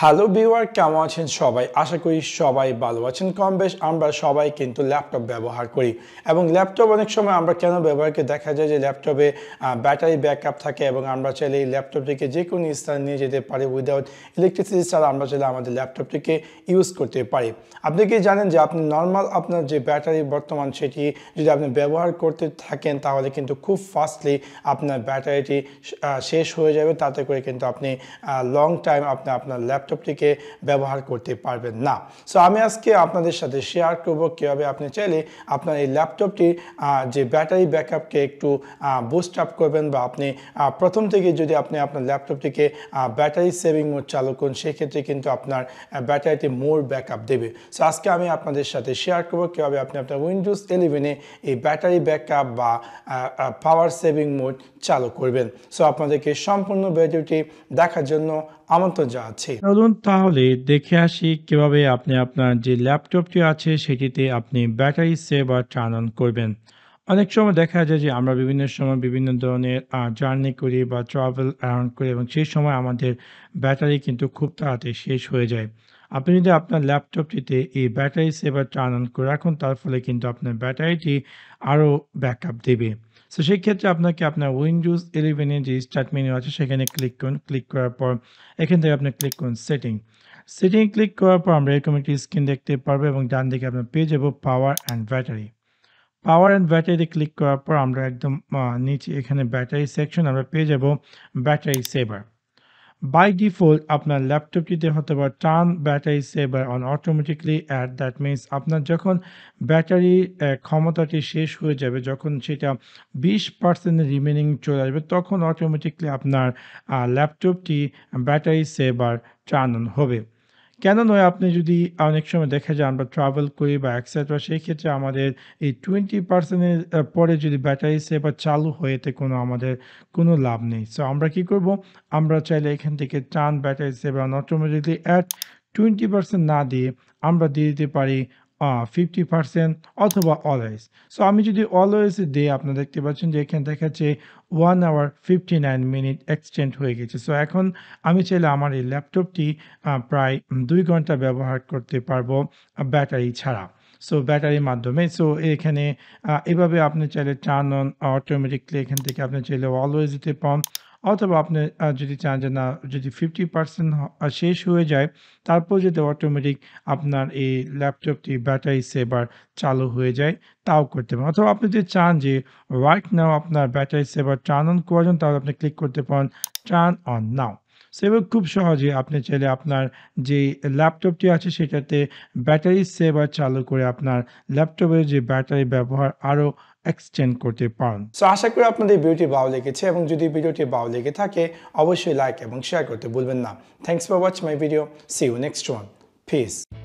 Hello viewer, কেমন আছেন সবাই? আশা করি সবাই ভালো আছেন। কম বেশ আমরা সবাই কিন্তু ল্যাপটপ ব্যবহার করি এবং ল্যাপটপ অনেক সময় আমরা কেন ব্যবহার করি, দেখা যায় যে ল্যাপটপে ব্যাটারি ব্যাকআপ থাকে এবং আমরা চাইলে এই ল্যাপটপটিকে যে কোনো স্থানে নিয়ে যেতে পারি। উইদাউট ইলেকট্রিসিটি ছাড়া আমরা চাইলে আমাদের ল্যাপটপটিকে ইউজ করতে পারি। আপনি কি জানেন যে আপনি নর্মাল আপনার যে ব্যাটারি বর্তমান সেটি যদি আপনি ব্যবহার করতে থাকেন তাহলে কিন্তু খুব ফাস্টলি আপনার ব্যাটারিটি শেষ হয়ে যাবে, তাতে করে কিন্তু আপনি লং টাইম আপনার ল্যাপটপটিকে ব্যবহার করতে পারবেন না। সো আমি আজকে আপনাদের সাথে শেয়ার করব কীভাবে আপনি চাইলে আপনার এই ল্যাপটপটির যে ব্যাটারি ব্যাকআপকে একটু বুস্ট আপ করবেন, বা আপনি প্রথম থেকে যদি আপনি আপনার ল্যাপটপটিকে ব্যাটারি সেভিং মোড চালু করুন, সেক্ষেত্রে কিন্তু আপনার ব্যাটারিটি মোর ব্যাকআপ দেবে। সো আজকে আমি আপনাদের সাথে শেয়ার করব কীভাবে আপনি আপনার উইন্ডোজ 11-এ এই ব্যাটারি ব্যাকআপ বা পাওয়ার সেভিং মোড চালু করবেন। সো আপনাদেরকে সম্পূর্ণ ভিডিওটি দেখার জন্য আমন্ত্রণ জানাচ্ছি। চলুন তাহলে দেখে আসি কিভাবে আপনি আপনার যে ল্যাপটপটি আছে সেটিতে আপনি ব্যাটারি সেভার টার্ন অন করবেন। অনেক সময় দেখা যায় যে আমরা বিভিন্ন সময় বিভিন্ন ধরনের জার্নি করি বা ট্রাভেল অ্যারাউন্ড করি এবং সেই সময় আমাদের ব্যাটারি কিন্তু খুব তাড়াতাড়ি শেষ হয়ে যায়। আপনি যদি আপনার ল্যাপটপটিতে এই ব্যাটারি সেভার টার্ন অন করে রাখুন, তার ফলে কিন্তু আপনার ব্যাটারিটি আরও ব্যাকআপ দেবে। সো সেই ক্ষেত্রে আপনাকে আপনার উইন্ডোজ 11 এর যে স্টার্ট মেনু আছে সেখানে ক্লিক করুন। ক্লিক করার পর এখান থেকে আপনি ক্লিক করুন সেটিং ক্লিক করার পর আমরা এরকম একটি স্ক্রিন দেখতে পারবো এবং ডান দিকে আপনার পেয়ে যাবো পাওয়ার অ্যান্ড ব্যাটারিতে ক্লিক করার পর আমরা একদম নিচে এখানে ব্যাটারি সেকশন আমরা পেয়ে যাব ব্যাটারি সেভার। বাই ডিফল্ট আপনার ল্যাপটপটিতে হতে পারে turn battery saver on automatically at, that means আপনার যখন ব্যাটারি ক্ষমতাটি শেষ হয়ে যাবে, যখন সেটা 20% রিমেনিং চলে আসবে, তখন অটোমেটিকলি আপনার ল্যাপটপটি ব্যাটারি সেভার টার্ন অন হবে। কেন নয়, আপনি যদি অনেক সময় দেখা যায় আমরা ট্রাভেল করি বা এক্সেট্রা, সেই ক্ষেত্রে আমাদের এই 20% পরে যদি ব্যাটারি সেভার চালু হয়ে এতে আমাদের কোনো লাভ নেই। সো আমরা কি করব, আমরা চাইলে এখান থেকে turn battery saver on automatically at 20% না দিয়ে আমরা দিয়ে দিতে পারি 50% অথবা অলওয়েজ। সো আমি যদি অলওয়েজ দিই, আপনারা দেখতে পাচ্ছেন যে এখানে দেখাচ্ছে 1 আওয়ার 59 মিনিট এক্সটেন্ড হয়ে গেছে। সো এখন আমি চাইলে আমার এই ল্যাপটপটি প্রায় 2 ঘন্টা ব্যবহার করতে পারবো ব্যাটারি ছাড়া। সো ব্যাটারির মাধ্যমে। সো এখানে এভাবে আপনি চাইলে টার্ন অন অটোমেটিকলি এখান থেকে আপনি চাইলে অলওয়েজ দিতে পারেন, অথবা আপনি যদি চান যে না, যদি 50% শেষ হয়ে যায় তারপর যদি অটোমেটিক আপনার এই ল্যাপটপটি ব্যাটারি সেভার চালু হয়ে যায়, তাও করতে পারেন। অথবা আপনি যদি চান যে রাইট নাও আপনার ব্যাটারি সেভার টার্ন অন করার জন্য, তাহলে আপনি ক্লিক করতে পারেন টার্ন অন নাও। সেভাবে খুব সহজে আপনি চাইলে আপনার যে ল্যাপটপটি আছে সেটাতে ব্যাটারি সেভার চালু করে আপনার ল্যাপটপের যে ব্যাটারি ব্যবহার আরও এক্সটেন্ড করতে পারেন। সো আশা করি আপনাদের ভিডিওটি ভালো লেগেছে, এবং যদি ভিডিওটি ভালো লেগে থাকে অবশ্যই লাইক এবং শেয়ার করতে ভুলবেন না। Thanks for watching my video. See you next one. Piece.